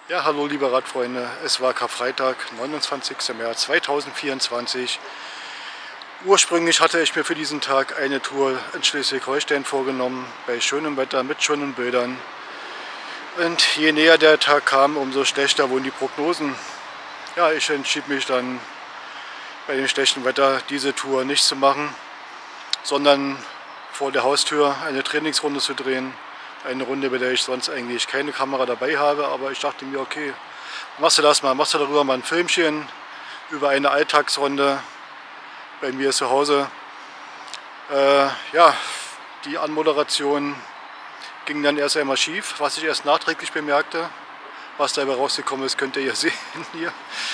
Ja, hallo liebe Radfreunde, es war Karfreitag, 29. März 2024. Ursprünglich hatte ich mir für diesen Tag eine Tour in Schleswig-Holstein vorgenommen, bei schönem Wetter mit schönen Bildern. Und je näher der Tag kam, umso schlechter wurden die Prognosen. Ja, ich entschied mich dann bei dem schlechten Wetter diese Tour nicht zu machen, sondern vor der Haustür eine Trainingsrunde zu drehen. Eine Runde, bei der ich sonst eigentlich keine Kamera dabei habe, aber ich dachte mir, okay, machst du das mal, machst du darüber mal ein Filmchen über eine Alltagsrunde bei mir zu Hause. Ja, die Anmoderation ging dann erst einmal schief, was ich erst nachträglich bemerkte. Was dabei rausgekommen ist, könnt ihr hier sehen hier.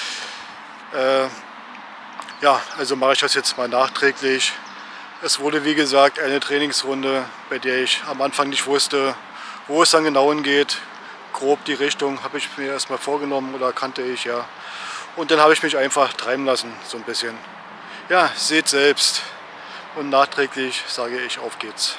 Ja, also mache ich das jetzt mal nachträglich. Es wurde wie gesagt eine Trainingsrunde, bei der ich am Anfang nicht wusste, wo es dann genau hingeht. Grob die Richtung habe ich mir erstmal vorgenommen oder kannte ich, ja. Und dann habe ich mich einfach treiben lassen, so ein bisschen. Ja, seht selbst. Und nachträglich sage ich, auf geht's.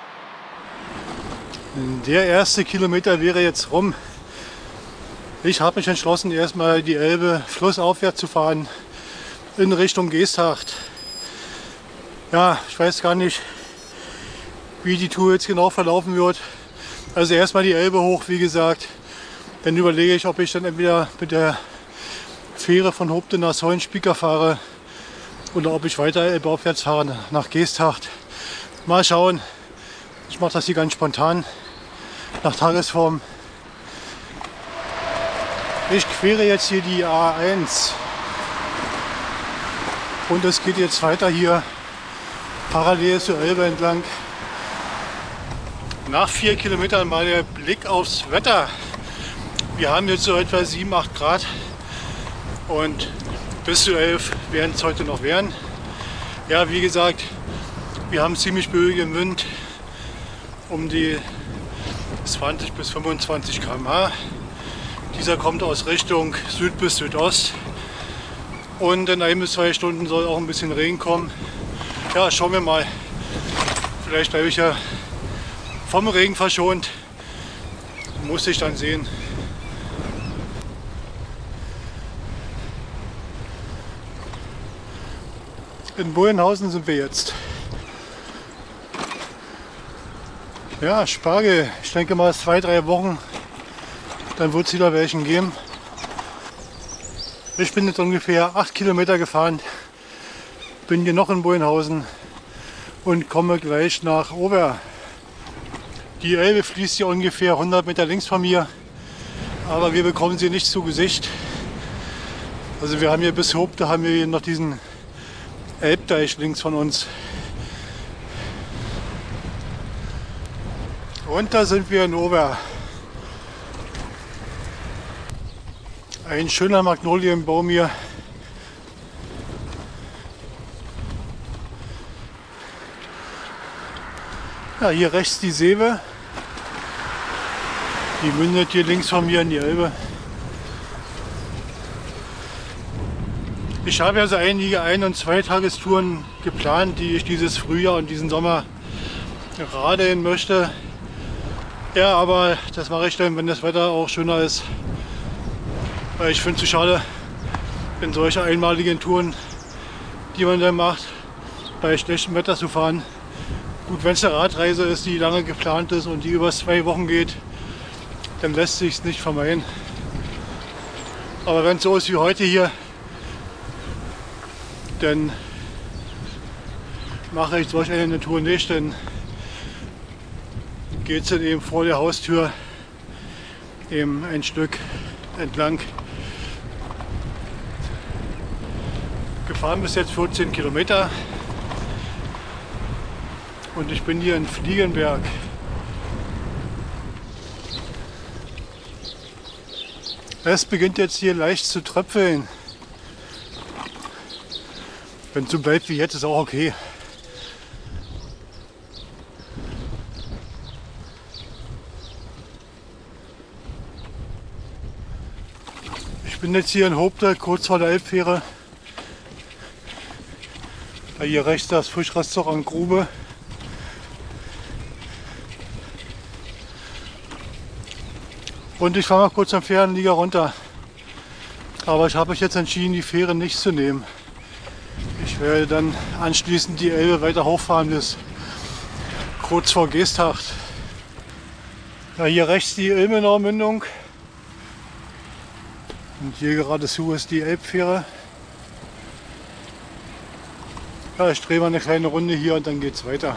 Der erste Kilometer wäre jetzt rum. Ich habe mich entschlossen, erstmal die Elbe flussaufwärts zu fahren in Richtung Geesthacht. Ja, ich weiß gar nicht, wie die Tour jetzt genau verlaufen wird. Also erstmal die Elbe hoch, wie gesagt. Dann überlege ich, ob ich dann entweder mit der Fähre von Hobden nach Sollenspieker fahre oder ob ich weiter elbaufwärts fahre nach Geesthacht. Mal schauen. Ich mache das hier ganz spontan, nach Tagesform. Ich quere jetzt hier die A1 und es geht jetzt weiter hier parallel zur Elbe entlang. Nach 4 Kilometern mal der Blick aufs Wetter. Wir haben jetzt so etwa 7, 8 Grad und bis zu 11 werden es heute noch werden. Ja, wie gesagt, wir haben ziemlich böigen Wind, um die 20 bis 25 km/h. Dieser kommt aus Richtung Süd bis Südost und in 1 bis 2 Stunden soll auch ein bisschen Regen kommen. Ja, schauen wir mal. Vielleicht bleibe ich ja vom Regen verschont. Muss ich dann sehen. In Bullenhausen sind wir jetzt. Ja, Spargel. Ich denke mal 2, 3 Wochen. Dann wird es wieder welchen geben. Ich bin jetzt ungefähr 8 Kilometer gefahren. Bin hier noch in Bullenhausen und komme gleich nach Ober. Die Elbe fließt hier ungefähr 100 Meter links von mir, aber wir bekommen sie nicht zu Gesicht. Also wir haben hier bis Hobde haben wir hier noch diesen Elbdeich links von uns. Und da sind wir in Ober. Ein schöner Magnolienbaum hier. Ja, hier rechts die Seewe. Die mündet hier links von mir in die Elbe. Ich habe also einige Ein- und Zweitagestouren geplant, die ich dieses Frühjahr und diesen Sommer radeln möchte. Ja, aber das mache ich dann, wenn das Wetter auch schöner ist. Weil ich finde es zu schade, in solche einmaligen Touren, die man dann macht, bei schlechtem Wetter zu fahren. Gut, wenn es eine Radreise ist, die lange geplant ist und die über 2 Wochen geht, dann lässt sich es nicht vermeiden. Aber wenn es so ist wie heute hier, dann mache ich solch eine Tour nicht, dann geht es dann eben vor der Haustür eben ein Stück entlang. Gefahren bis jetzt 14 Kilometer. Und ich bin hier in Fliegenberg. Es beginnt jetzt hier leicht zu tröpfeln. Wenn es so bleibt wie jetzt, ist auch okay. Ich bin jetzt hier in Hobde, kurz vor der Elbfähre. Hier rechts das Fischrestaurant Grube. Und ich fahre mal kurz am Fährenlieger runter. Aber ich habe mich jetzt entschieden, die Fähre nicht zu nehmen. Ich werde dann anschließend die Elbe weiter hochfahren bis kurz vor Geesthacht. Ja, hier rechts die Ilmenauer Mündung. Und hier geradezu ist die Elbfähre. Ja, ich drehe mal eine kleine Runde hier und dann geht es weiter.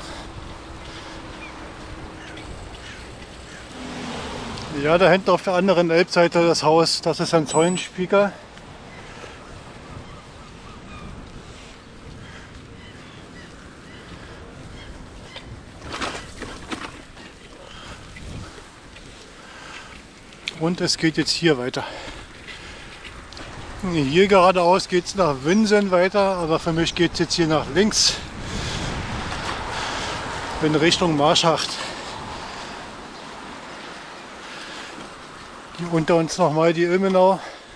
Ja, da hinten auf der anderen Elbseite das Haus, das ist ein Zollenspieker. Und es geht jetzt hier weiter. Hier geradeaus geht es nach Winsen weiter, aber für mich geht es jetzt hier nach links in Richtung Marschacht. Hier unter uns nochmal die Ilmenau.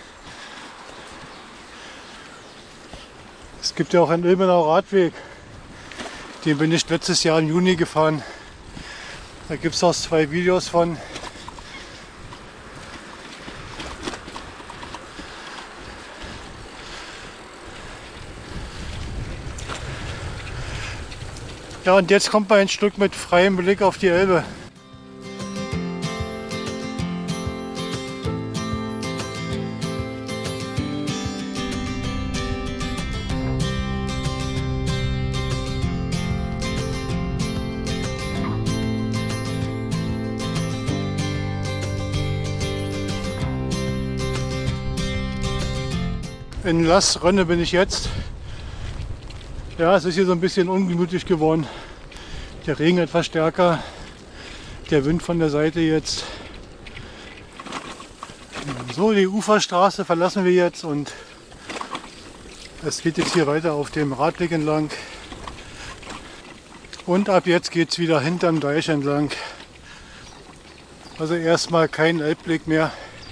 Es gibt ja auch einen Ilmenauer Radweg. Den bin ich letztes Jahr im Juni gefahren. Da gibt es auch 2 Videos von. Ja, und jetzt kommt man ein Stück mit freiem Blick auf die Elbe. In Las Rönne bin ich jetzt. Ja, es ist hier so ein bisschen ungemütlich geworden. Der Regen etwas stärker, der Wind von der Seite jetzt. So, die Uferstraße verlassen wir jetzt und es geht jetzt hier weiter auf dem Radweg entlang. Und ab jetzt geht es wieder hinterm Deich entlang. Also erstmal kein Elbblick mehr.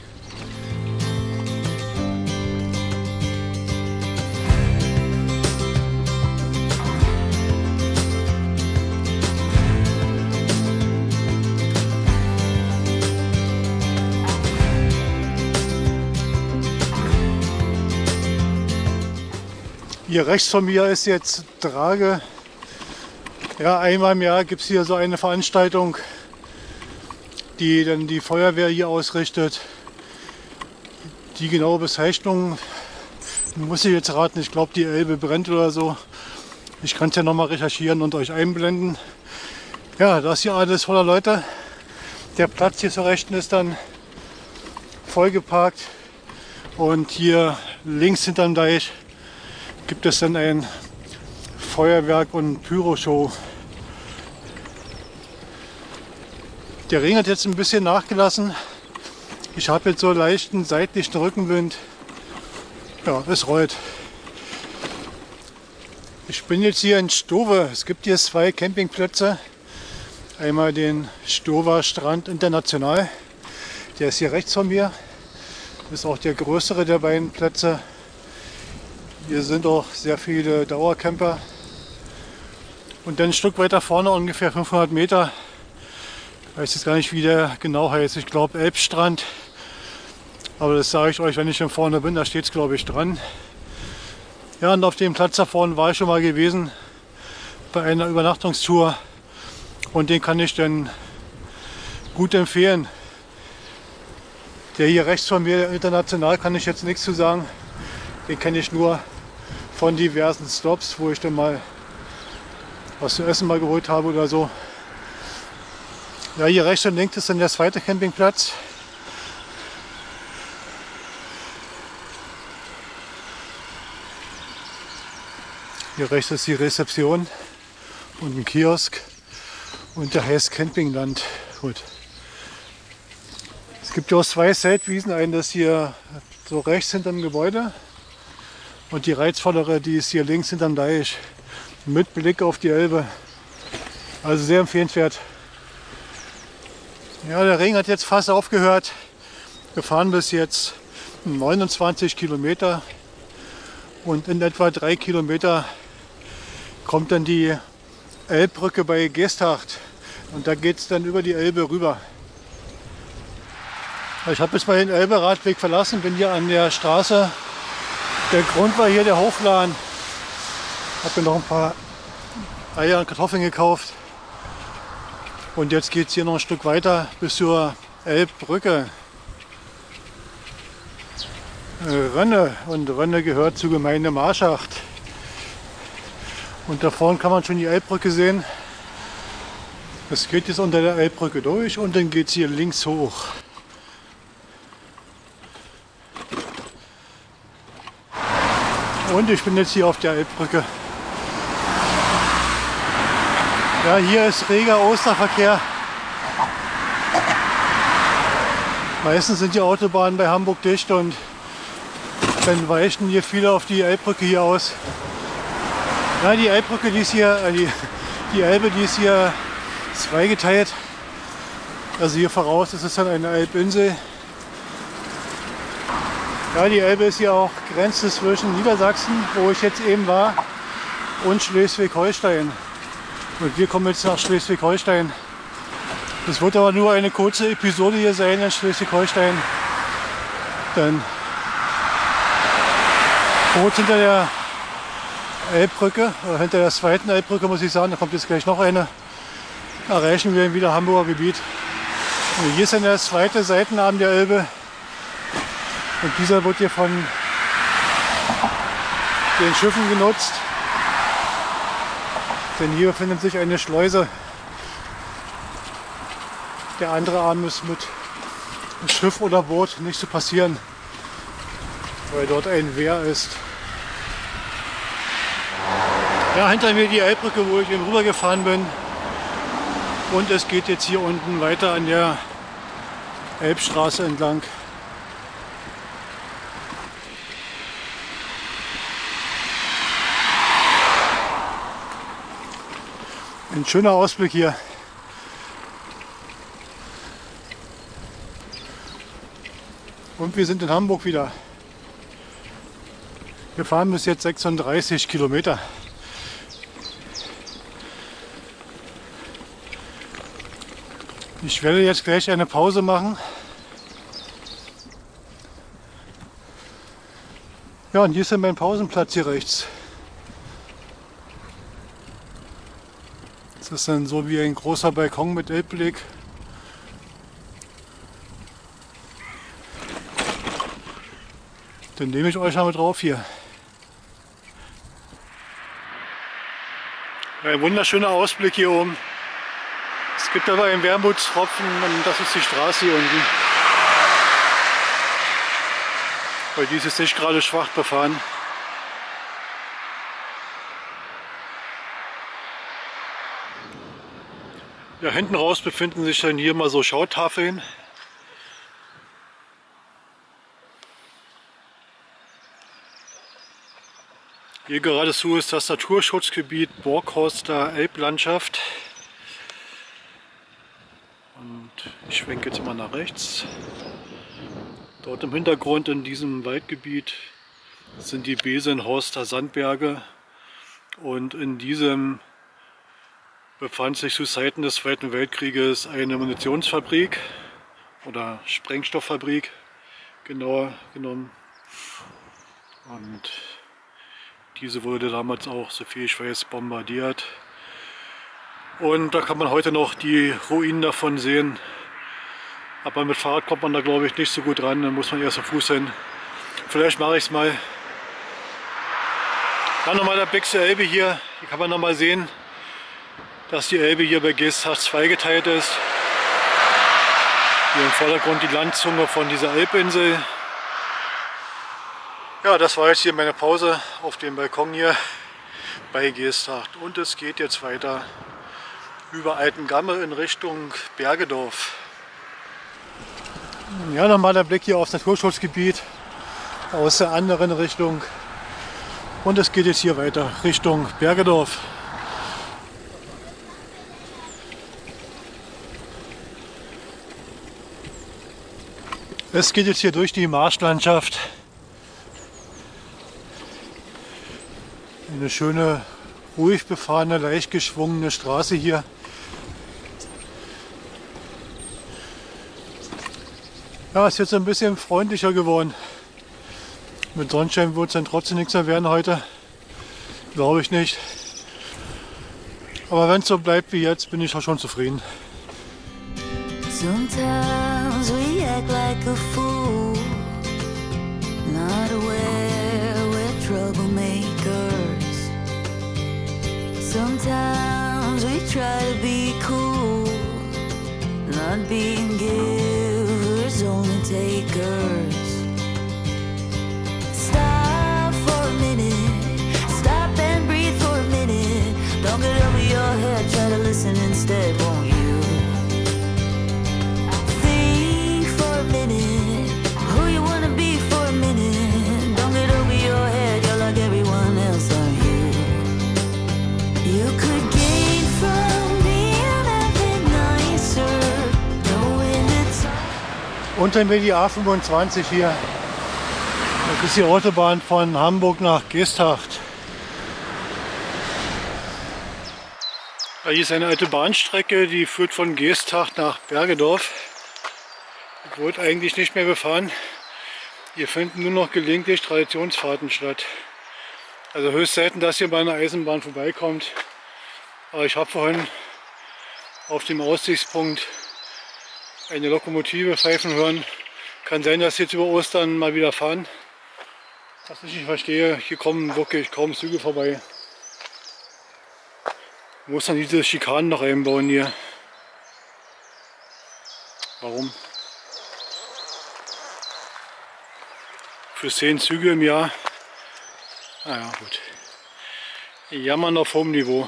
Hier rechts von mir ist jetzt Drage. Ja, einmal im Jahr gibt es hier so eine Veranstaltung, die dann die Feuerwehr hier ausrichtet. Die genaue Bezeichnung muss ich jetzt raten. Ich glaube, die Elbe brennt oder so. Ich kann es ja nochmal recherchieren und euch einblenden. Ja, das hier alles voller Leute. Der Platz hier zur Rechten ist dann vollgeparkt. Und hier links hinterm Deich gibt es dann ein Feuerwerk und Pyroshow. Der Regen hat jetzt ein bisschen nachgelassen. Ich habe jetzt so leichten seitlichen Rückenwind. Ja, es rollt. Ich bin jetzt hier in Stowe. Es gibt hier 2 Campingplätze. Einmal den Stower Strand International. Der ist hier rechts von mir. Das ist auch der größere der beiden Plätze. Hier sind auch sehr viele Dauercamper. Und dann ein Stück weiter vorne, ungefähr 500 Meter, ich weiß jetzt gar nicht, wie der genau heißt. Ich glaube Elbstrand. Aber das sage ich euch, wenn ich schon vorne bin, da steht es, glaube ich, dran. Ja, und auf dem Platz da vorne war ich schon mal gewesen bei einer Übernachtungstour. Und den kann ich dann gut empfehlen. Der hier rechts von mir, international, kann ich jetzt nichts zu sagen. Den kenne ich nur von diversen Stops, wo ich dann mal was zu essen mal geholt habe oder so. Ja, hier rechts und links ist dann der zweite Campingplatz. Hier rechts ist die Rezeption und ein Kiosk und der heißt Campingland. Gut. Es gibt ja auch 2 Zeltwiesen, eine ist hier so rechts hinterm Gebäude und die reizvollere, die ist hier links hinterm Deich mit Blick auf die Elbe. Also sehr empfehlenswert. Ja, der Regen hat jetzt fast aufgehört. Wir fahren bis jetzt 29 Kilometer und in etwa 3 Kilometer kommt dann die Elbbrücke bei Geesthacht und da geht es dann über die Elbe rüber. Ich habe jetzt mal den Elbe-Radweg verlassen, bin hier an der Straße. Der Grund war hier der Hofladen. Habe mir noch ein paar Eier und Kartoffeln gekauft. Und jetzt geht es hier noch ein Stück weiter bis zur Elbbrücke. Rönne, und Rönne gehört zur Gemeinde Marschacht. Und da vorne kann man schon die Elbbrücke sehen. Es geht jetzt unter der Elbbrücke durch und dann geht es hier links hoch. Und ich bin jetzt hier auf der Elbbrücke. Ja, hier ist reger Osterverkehr. Meistens sind die Autobahnen bei Hamburg dicht und dann weichen hier viele auf die Elbbrücke hier aus. Ja, die Elbbrücke, die ist hier, die Elbe, die ist hier zweigeteilt. Also hier voraus ist es dann eine Elbinsel. Ja, die Elbe ist hier auch Grenze zwischen Niedersachsen, wo ich jetzt eben war, und Schleswig-Holstein. Und wir kommen jetzt nach Schleswig-Holstein. Das wird aber nur eine kurze Episode hier sein in Schleswig-Holstein. Denn kurz hinter der Elbbrücke, oder hinter der zweiten Elbbrücke muss ich sagen, da kommt jetzt gleich noch eine, erreichen wir wieder Hamburger Gebiet. Und hier ist dann der zweite Seitenarm der Elbe. Und dieser wird hier von den Schiffen genutzt. Denn hier befindet sich eine Schleuse. Der andere Arm ist mit Schiff oder Boot nicht zu passieren, weil dort ein Wehr ist. Ja, hinter mir die Elbbrücke, wo ich eben rübergefahren bin. Und es geht jetzt hier unten weiter an der Elbstraße entlang. Ein schöner Ausblick hier. Und wir sind in Hamburg wieder. Wir fahren bis jetzt 36 Kilometer. Ich werde jetzt gleich eine Pause machen. Ja, und hier ist dann mein Pausenplatz hier rechts. Das ist dann so wie ein großer Balkon mit Elbblick. Dann nehme ich euch mal mit drauf hier. Ein wunderschöner Ausblick hier oben. Es gibt aber einen Wermutstropfen und das ist die Straße hier unten. Weil die ist jetzt nicht gerade schwach befahren. Ja, hinten raus befinden sich dann hier mal so Schautafeln. Hier geradezu ist das Naturschutzgebiet Borkhorster Elblandschaft. Und ich schwenke jetzt mal nach rechts. Dort im Hintergrund in diesem Waldgebiet sind die Besenhorster Sandberge. Und in diesem befand sich zu Zeiten des Zweiten Weltkrieges eine Munitionsfabrik oder Sprengstofffabrik, genauer genommen. Und diese wurde damals auch, so viel ich weiß, bombardiert. Und da kann man heute noch die Ruinen davon sehen. Aber mit Fahrrad kommt man da, glaube ich, nicht so gut ran. Dann muss man erst zu Fuß hin. Vielleicht mache ich es mal. Dann nochmal der Blick zur Elbe hier. Hier kann man nochmal sehen, dass die Elbe hier bei Geesthacht zweigeteilt ist. Hier im Vordergrund die Landzunge von dieser Elbinsel. Ja, das war jetzt hier meine Pause auf dem Balkon hier bei Geesthacht. Und es geht jetzt weiter über Altengamme in Richtung Bergedorf. Ja, nochmal der Blick hier aufs Naturschutzgebiet aus der anderen Richtung. Und es geht jetzt hier weiter Richtung Bergedorf. Es geht jetzt hier durch die Marschlandschaft. Eine schöne, ruhig befahrene, leicht geschwungene Straße hier. Ja, ist jetzt ein bisschen freundlicher geworden. Mit Sonnenschein wird es dann trotzdem nichts mehr werden heute. Glaube ich nicht. Aber wenn es so bleibt wie jetzt, bin ich auch schon zufrieden. Sometimes we act like a fool, not aware we're troublemakers. Sometimes we try to be cool, not being givers, only takers. Stop for a minute, stop and breathe for a minute. Don't get over your head, try to listen instead, won't you? Think for a minute, who you wanna be for a minute. Don't get over your head, you're like everyone else, aren't you? You could gain from being a bit nicer, knowing it's Unter mir die A25 hier. Das ist die Autobahn von Hamburg nach Geesthacht. Hier ist eine alte Bahnstrecke, die führt von Geesthacht nach Bergedorf. Die wird eigentlich nicht mehr befahren. Hier finden nur noch gelegentlich Traditionsfahrten statt. Also höchst selten, dass hier bei einer Eisenbahn vorbeikommt. Aber ich habe vorhin auf dem Aussichtspunkt eine Lokomotive pfeifen hören. Kann sein, dass sie jetzt über Ostern mal wieder fahren. Was ich nicht verstehe, hier kommen wirklich kaum Züge vorbei. Ich muss dann diese Schikanen noch einbauen hier. Warum? Für 10 Züge im Jahr. Naja, gut. Jammern auf hohem Niveau.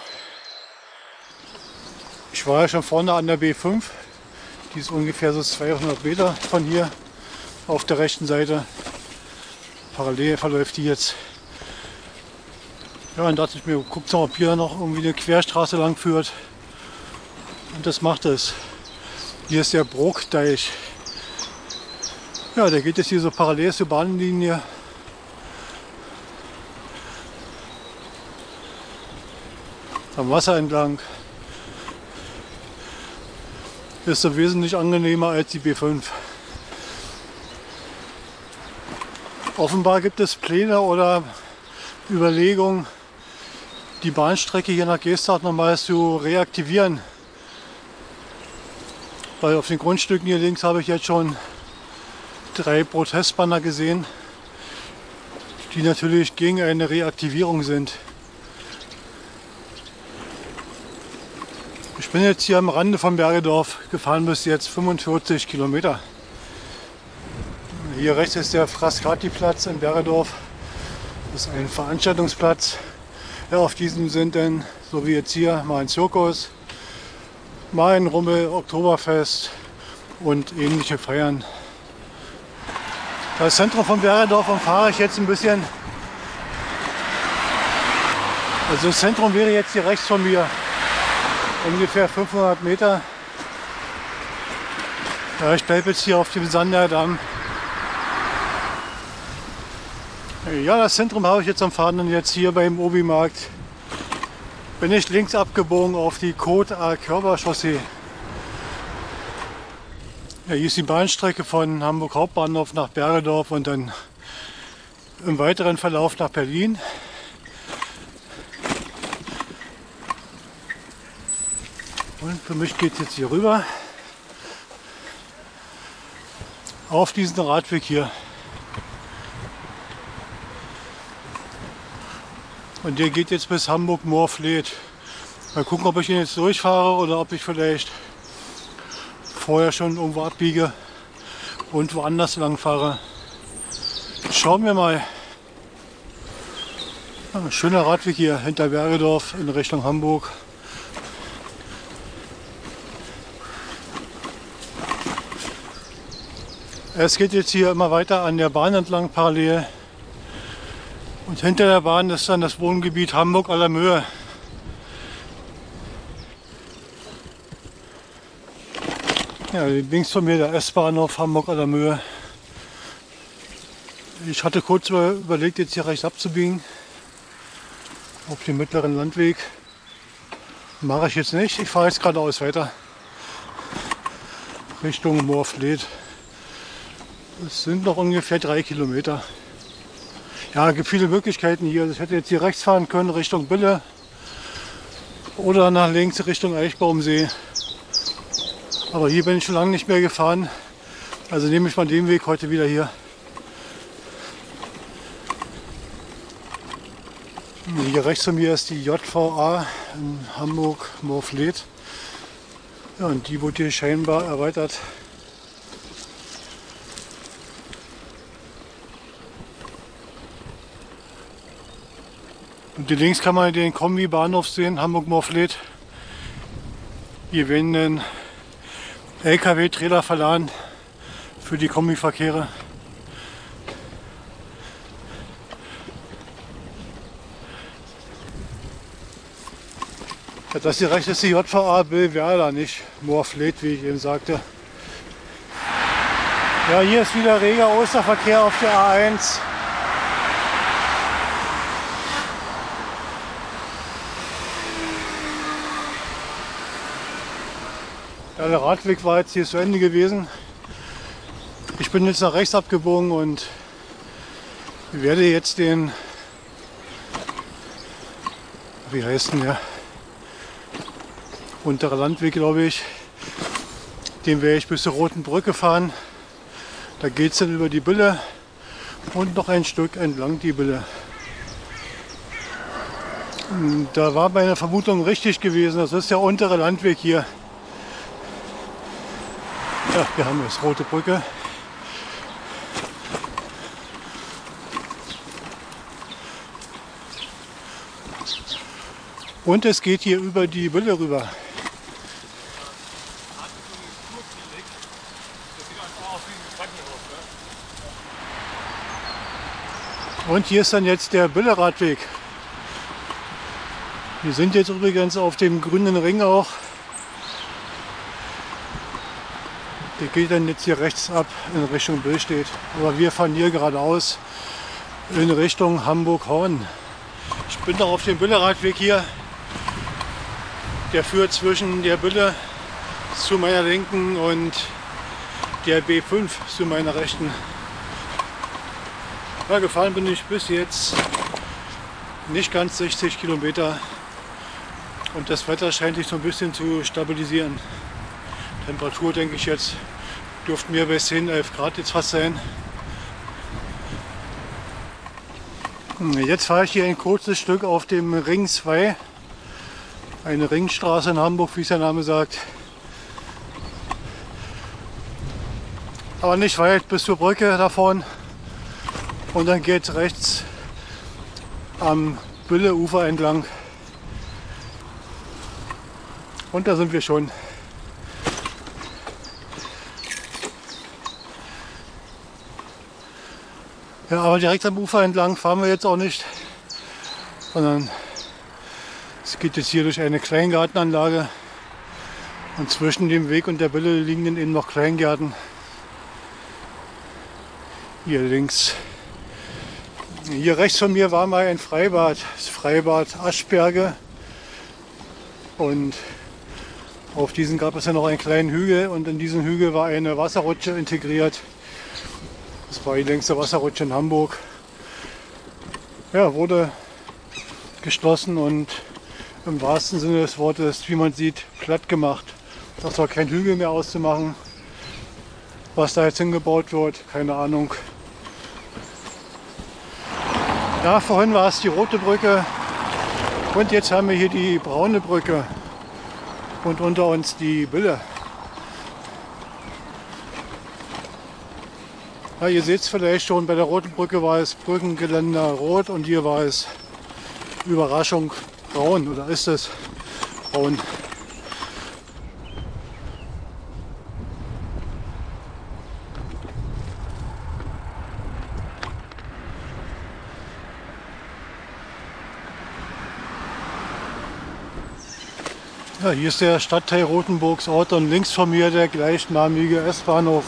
Ich war ja schon vorne an der B5. Die ist ungefähr so 200 Meter von hier auf der rechten Seite. Parallel verläuft die jetzt. Ja, dann dachte ich mir, guckt mal, ob hier noch irgendwie eine Querstraße lang führt. Und das macht es. Hier ist der Bruckdeich. Ja, der geht jetzt hier so parallel zur Bahnlinie. Am Wasser entlang. Ist so wesentlich angenehmer als die B5. Offenbar gibt es Pläne oder Überlegungen, die Bahnstrecke hier nach Geesthacht nochmal zu reaktivieren. Weil auf den Grundstücken hier links habe ich jetzt schon 3 Protestbanner gesehen, die natürlich gegen eine Reaktivierung sind. Ich bin jetzt hier am Rande von Bergedorf gefahren, bis jetzt 45 Kilometer. Hier rechts ist der Frascati-Platz in Bergedorf. Das ist ein Veranstaltungsplatz. Ja, auf diesem sind dann, so wie jetzt hier, mal ein Zirkus, mal ein Rummel, Oktoberfest und ähnliche Feiern. Das Zentrum von Bergedorf umfahre ich jetzt ein bisschen. Also das Zentrum wäre jetzt hier rechts von mir, ungefähr 500 Meter. Ja, ich bleibe jetzt hier auf dem Sanderdamm. Ja, das Zentrum habe ich jetzt umfahren und jetzt hier beim Obi-Markt bin ich links abgebogen auf die Côte-à-Körber-Chaussee. Ja, hier ist die Bahnstrecke von Hamburg Hauptbahnhof nach Bergedorf und dann im weiteren Verlauf nach Berlin. Und für mich geht es jetzt hier rüber auf diesen Radweg hier. Und der geht jetzt bis Hamburg-Moorfleet. Mal gucken, ob ich ihn jetzt durchfahre oder ob ich vielleicht vorher schon irgendwo abbiege und woanders lang fahre. Schauen wir mal. Ja, schöner Radweg hier hinter Bergedorf in Richtung Hamburg. Es geht jetzt hier immer weiter an der Bahn entlang parallel. Und hinter der Bahn ist dann das Wohngebiet Hamburg à la Möhe. Ja, links von mir der S-Bahnhof Hamburg à la Möhe. Ich hatte kurz überlegt, jetzt hier rechts abzubiegen auf den mittleren Landweg. Mache ich jetzt nicht. Ich fahre jetzt geradeaus weiter Richtung Moorfleet. Es sind noch ungefähr 3 Kilometer. Ja, es gibt viele Möglichkeiten hier. Also ich hätte jetzt hier rechts fahren können Richtung Bülle oder nach links Richtung Eichbaumsee. Aber hier bin ich schon lange nicht mehr gefahren. Also nehme ich mal den Weg heute wieder hier. Hier rechts von mir ist die JVA in Hamburg-Moorfleet. Ja, und die wurde hier scheinbar erweitert. Und hier links kann man den Kombi-Bahnhof sehen, Hamburg-Moorfleet. Hier werden dann LKW-Trailer verladen für die Kombiverkehre. Ja, das hier rechts ist die JVA Billwerder, nicht Moorfleet, wie ich eben sagte. Ja, hier ist wieder reger Osterverkehr auf der A1. Ja, der Radweg war jetzt hier zu Ende gewesen. Ich bin jetzt nach rechts abgebogen und werde jetzt den, wie heißt denn der? Untere Landweg, glaube ich. Den werde ich bis zur Roten Brücke fahren. Da geht es dann über die Bülle und noch ein Stück entlang die Bülle. Da war meine Vermutung richtig gewesen. Das ist der untere Landweg hier. Ja, wir haben jetzt Rote Brücke. Und es geht hier über die Bülle rüber. Und hier ist dann jetzt der Bülle-Radweg. Wir sind jetzt übrigens auf dem grünen Ring auch. Der geht dann jetzt hier rechts ab in Richtung Billstedt. Aber wir fahren hier geradeaus in Richtung Hamburg-Horn. Ich bin noch auf dem Bülle-Radweg hier. Der führt zwischen der Bülle zu meiner linken und der B5 zu meiner rechten. Ja, gefahren bin ich bis jetzt nicht ganz 60 Kilometer und das Wetter scheint sich so ein bisschen zu stabilisieren. Temperatur, denke ich jetzt, dürften wir bei 10, 11 Grad jetzt fast sein. Jetzt fahre ich hier ein kurzes Stück auf dem Ring 2, eine Ringstraße in Hamburg, wie es der Name sagt. Aber nicht weit bis zur Brücke davon. Und dann geht es rechts am Bülle-Ufer entlang. Und da sind wir schon. Ja, aber direkt am Ufer entlang fahren wir jetzt auch nicht, sondern es geht jetzt hier durch eine Kleingartenanlage und zwischen dem Weg und der Bülle liegen dann eben noch Kleingärten. Hier links. Hier rechts von mir war mal ein Freibad, das Freibad Aschberge, und auf diesem gab es ja noch einen kleinen Hügel und in diesen Hügel war eine Wasserrutsche integriert. Das war die längste Wasserrutsche in Hamburg. Ja, wurde geschlossen und im wahrsten Sinne des Wortes, wie man sieht, platt gemacht. Das war kein Hügel mehr auszumachen. Was da jetzt hingebaut wird, keine Ahnung. Ja, vorhin war es die Rote Brücke und jetzt haben wir hier die Braune Brücke und unter uns die Bülle. Ja, ihr seht es vielleicht schon, bei der Roten Brücke war es Brückengeländer rot und hier war es, Überraschung, braun, oder ist es braun? Ja, hier ist der Stadtteil Rotenburgs Ort und links von mir der gleichnamige S-Bahnhof.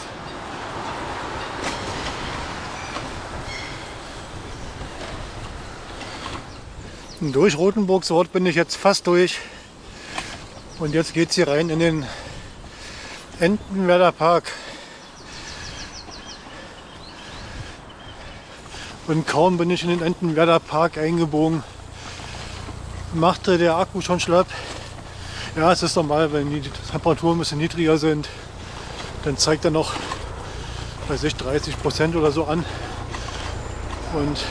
Durch Rotenburgs Ort bin ich jetzt fast durch und jetzt geht es hier rein in den Entenwerder Park. Und kaum bin ich in den Entenwerder Park eingebogen, machte der Akku schon schlapp. Ja, es ist normal, wenn die Temperaturen ein bisschen niedriger sind, dann zeigt er noch, weiß ich, 30% oder so an. Und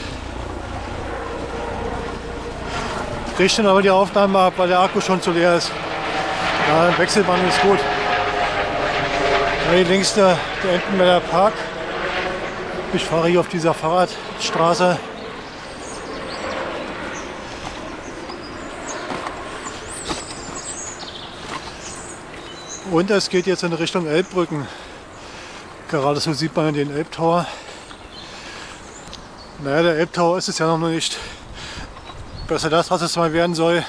bricht dann aber die Aufnahme ab, weil der Akku schon zu leer ist. Ja, Wechselband ist gut. Ja, hier links der Entenwerder Park. Ich fahre hier auf dieser Fahrradstraße. Und es geht jetzt in Richtung Elbbrücken. Gerade so sieht man den Elbtower. Naja, der Elbtower ist es ja noch nicht. Besser das, was es mal werden soll.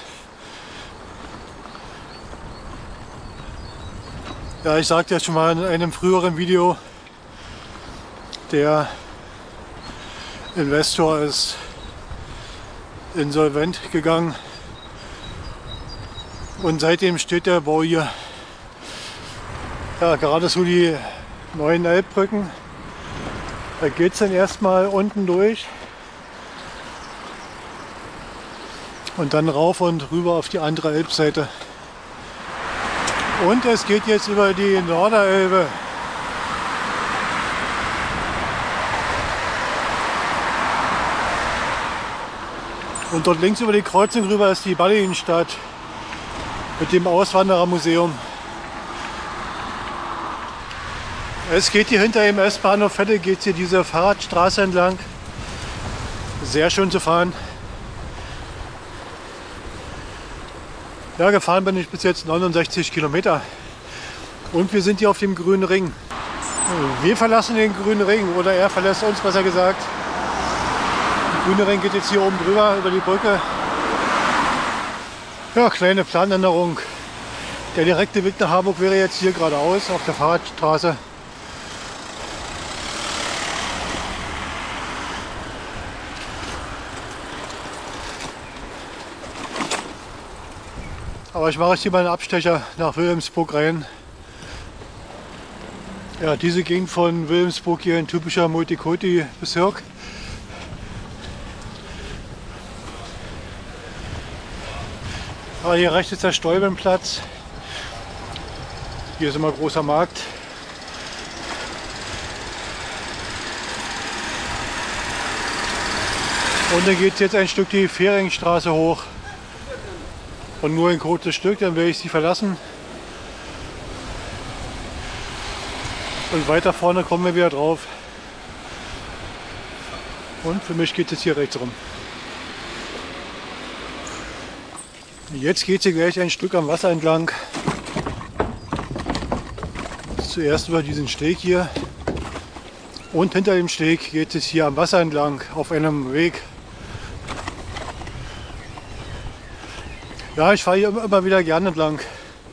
Ja, ich sagte ja schon mal in einem früheren Video, der Investor ist insolvent gegangen und seitdem steht der Bau hier. Ja, gerade so die neuen Elbbrücken. Da geht es dann erstmal unten durch und dann rauf und rüber auf die andere Elbseite. Und es geht jetzt über die Norderelbe. Und dort links über die Kreuzung rüber ist die Ballinstadt mit dem Auswanderermuseum. Es geht hier hinter dem S-Bahnhof Vettel, geht hier diese Fahrradstraße entlang. Sehr schön zu fahren. Ja, gefahren bin ich bis jetzt 69 Kilometer. Und wir sind hier auf dem grünen Ring. Wir verlassen den grünen Ring, oder er verlässt uns, besser gesagt. Der grüne Ring geht jetzt hier oben drüber, über die Brücke. Ja, kleine Planänderung. Der direkte Weg nach Harburg wäre jetzt hier geradeaus auf der Fahrradstraße. Aber ich mache jetzt hier mal einen Abstecher nach Wilhelmsburg rein. Ja, diese Gegend von Wilhelmsburg hier ein typischer Multikulti-Bezirk. Aber hier rechts ist der Stolbenplatz. Hier ist immer großer Markt. Und dann geht es jetzt ein Stück die Fähringstraße hoch. Und nur ein kurzes Stück, dann werde ich sie verlassen. Und weiter vorne kommen wir wieder drauf. Und für mich geht es hier rechts rum. Jetzt geht es hier gleich ein Stück am Wasser entlang. Zuerst über diesen Steg hier. Und hinter dem Steg geht es hier am Wasser entlang auf einem Weg. Ja, ich fahre hier immer wieder gerne entlang.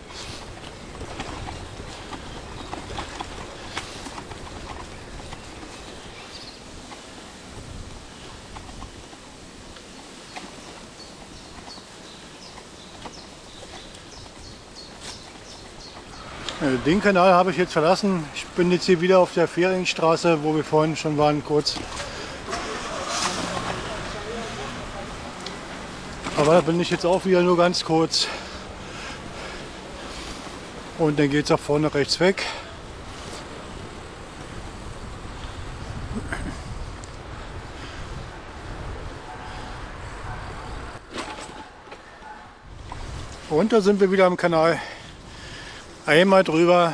Den Kanal habe ich jetzt verlassen. Ich bin jetzt hier wieder auf der Fähringstraße, wo wir vorhin schon waren, kurz. Aber da bin ich jetzt auch wieder nur ganz kurz. Und dann geht es auch vorne rechts weg. Und da sind wir wieder am Kanal. Einmal drüber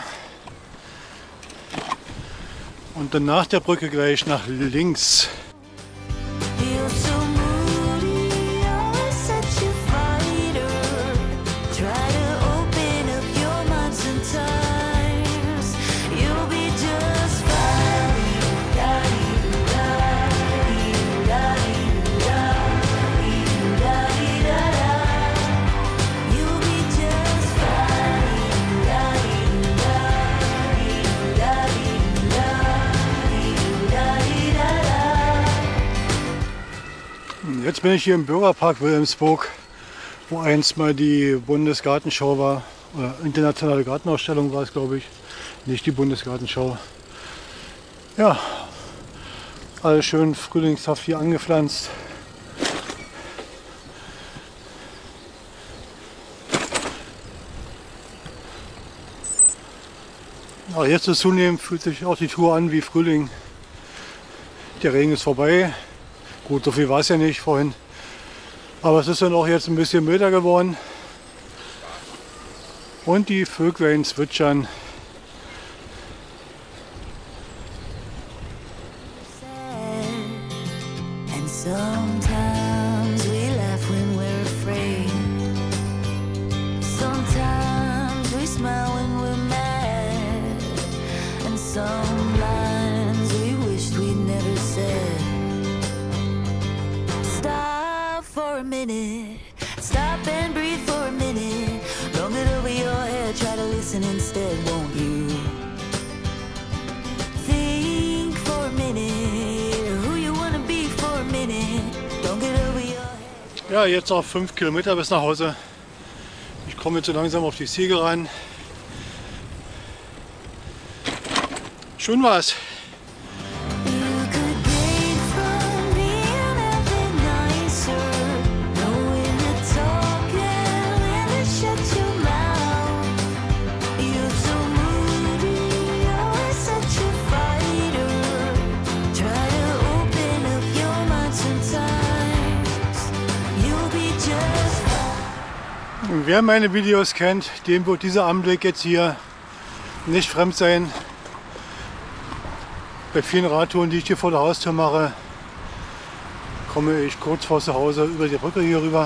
und dann nach der Brücke gleich nach links. Jetzt bin ich hier im Bürgerpark Wilhelmsburg, wo einst mal die Bundesgartenschau war, oder internationale Gartenausstellung war es, glaube ich, nicht die Bundesgartenschau. Ja, Alles schön frühlingshaft hier angepflanzt. Aber jetzt so zunehmend fühlt sich auch die Tour an wie Frühling. Der Regen ist vorbei. Gut, so viel war es ja nicht vorhin. Aber es ist dann auch jetzt ein bisschen milder geworden. Und die Vöglein zwitschern. And sometimes we laugh when we're afraid. Sometimes we smile when we're mad. And some lines we wished we'd never said. Stop for a minute. Stop and breathe for a minute. Long it over your head. Try to listen instead, won't you? Think for a minute. Who you wanna be for a minute. Don't get over your head. Ja, jetzt noch 5 Kilometer bis nach Hause. Ich komme jetzt so langsam auf die Ziege ran. Schön war's. You could gain from being a bit nicer. Knowing to talk and when to shut your mouth. You're so moody, always such a fighter. Try to open up your mind sometimes. You'll be just fine. Wer meine Videos kennt, dem wird dieser Anblick jetzt hier nicht fremd sein. Bei vielen Radtouren, die ich hier vor der Haustür mache, komme ich kurz vor zu Hause über die Brücke hier rüber.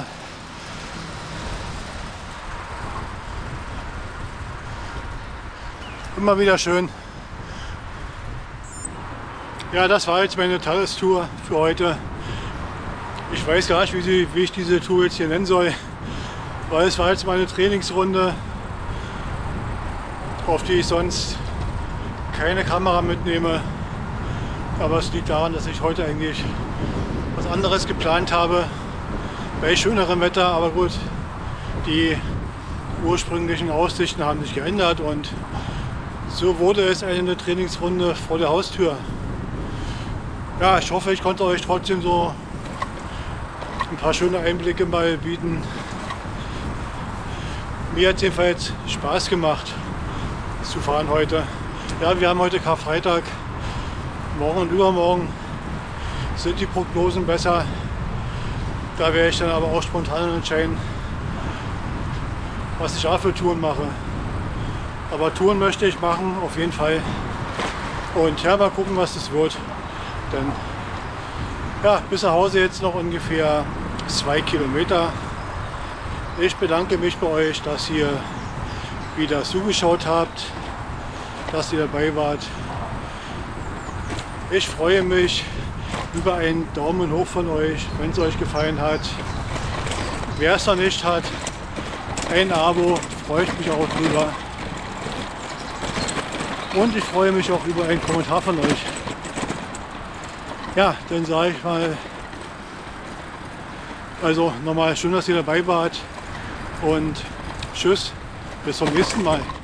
Immer wieder schön. Ja, das war jetzt meine Tagestour für heute. Ich weiß gar nicht, wie ich diese Tour jetzt hier nennen soll, weil es war jetzt meine Trainingsrunde, auf die ich sonst keine Kamera mitnehme. Aber es liegt daran, dass ich heute eigentlich was anderes geplant habe, bei schönerem Wetter. Aber gut, die ursprünglichen Aussichten haben sich geändert und so wurde es eine Trainingsrunde vor der Haustür. Ja, ich hoffe, ich konnte euch trotzdem so ein paar schöne Einblicke mal bieten. Mir hat es jedenfalls Spaß gemacht zu fahren heute. Ja, wir haben heute Karfreitag. Morgen und übermorgen sind die Prognosen besser. Da werde ich dann aber auch spontan entscheiden, was ich auch für Touren mache. Aber Touren möchte ich machen, auf jeden Fall. Und ja, mal gucken, was das wird. Denn ja, bis nach Hause jetzt noch ungefähr 2 Kilometer. Ich bedanke mich bei euch, dass ihr wieder zugeschaut habt, dass ihr dabei wart. Ich freue mich über einen Daumen hoch von euch, wenn es euch gefallen hat. Wer es noch nicht hat, ein Abo, freue ich mich auch drüber. Und ich freue mich auch über einen Kommentar von euch. Ja, dann sage ich mal, also nochmal schön, dass ihr dabei wart und tschüss, bis zum nächsten Mal.